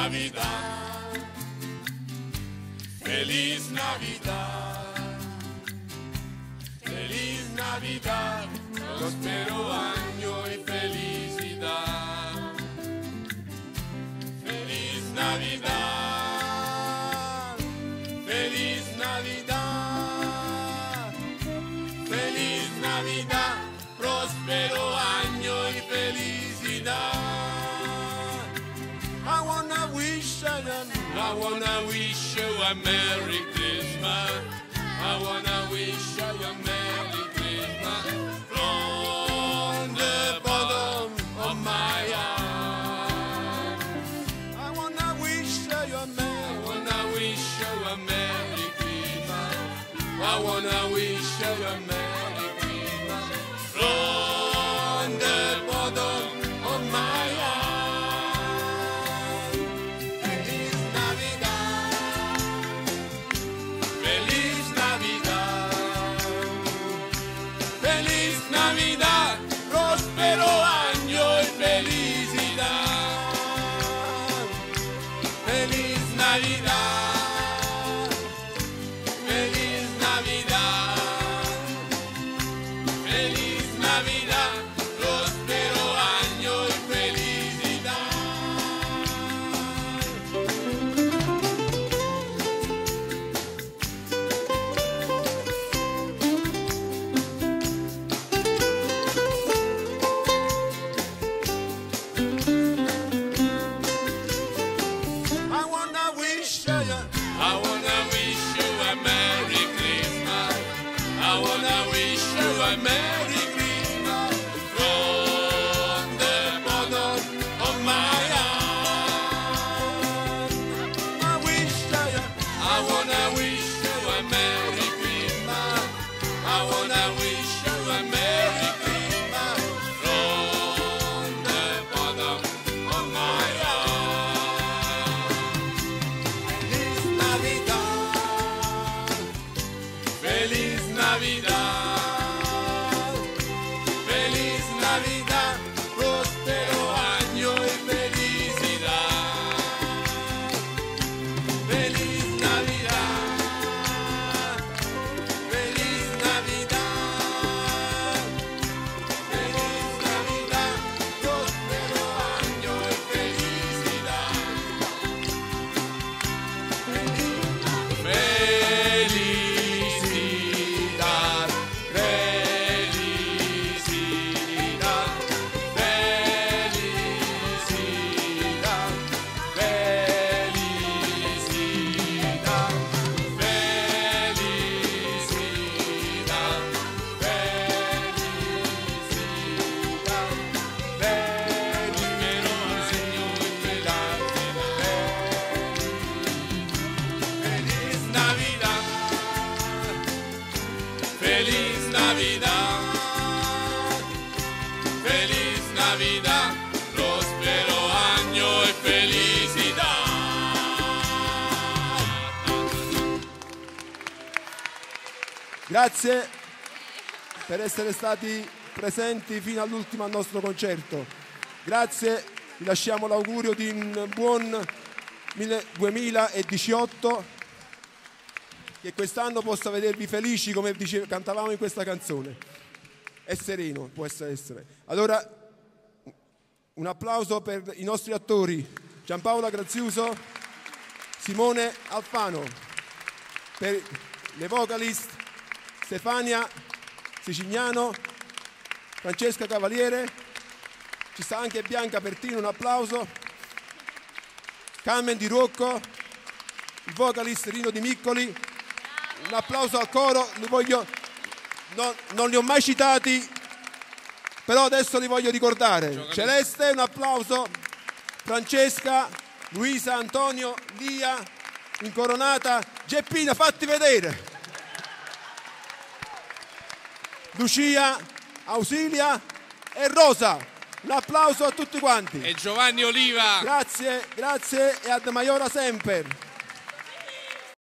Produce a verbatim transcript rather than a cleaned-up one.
Navidad, Feliz Navidad, Feliz Navidad, próspero año y felicidad. Feliz Navidad, Feliz Navidad, Feliz Navidad, próspero año y felicidad. I wanna wish you, I wanna wish you a Merry Christmas. I wanna wish you a Merry Christmas from the bottom of my heart. I wanna wish you a Merry, I wanna wish you a Merry Christmas. I wanna wish you a Merry Christmas from the bottom of my heart. Navidad, próspero año y felicidad. Feliz Navidad, Feliz Navidad, Feliz Navidad, próspero año y felicidad. A Merry Christmas from the bottom of my heart. I wish I, I wanna wish you a Merry Christmas. I wanna wish you a Merry Christmas from the bottom of my heart. Feliz Navidad, Feliz Navidad. Navidad, próspero año y felicidad. Feliz Navidad, Feliz Navidad, Feliz Navidad, próspero año y felicidad. Felicidad, Feliz Navidad, Feliz Navidad, próspero año y felicidad. Grazie per essere stati presenti fino all'ultimo al nostro concerto. Grazie, vi lasciamo l'augurio di un buon duemiladiciotto. Che quest'anno possa vedervi felici, come dice, cantavamo in questa canzone, e sereno può essere. Allora un applauso per i nostri attori Giampaola Graziuso, Simone Alfano, per le vocalist Stefania Sicignano, Francesca Cavaliere, ci sta anche Bianca Pertino, un applauso, Carmen Di Rocco, il vocalist Rino Di Miccoli. Un applauso al coro, li voglio, no, non li ho mai citati, però adesso li voglio ricordare. Celeste, un applauso, Francesca, Luisa, Antonio, Lia, Incoronata, Geppina, fatti vedere, Lucia, Ausilia e Rosa. Un applauso a tutti quanti. E Giovanni Oliva. Grazie, grazie e ad Maiora sempre.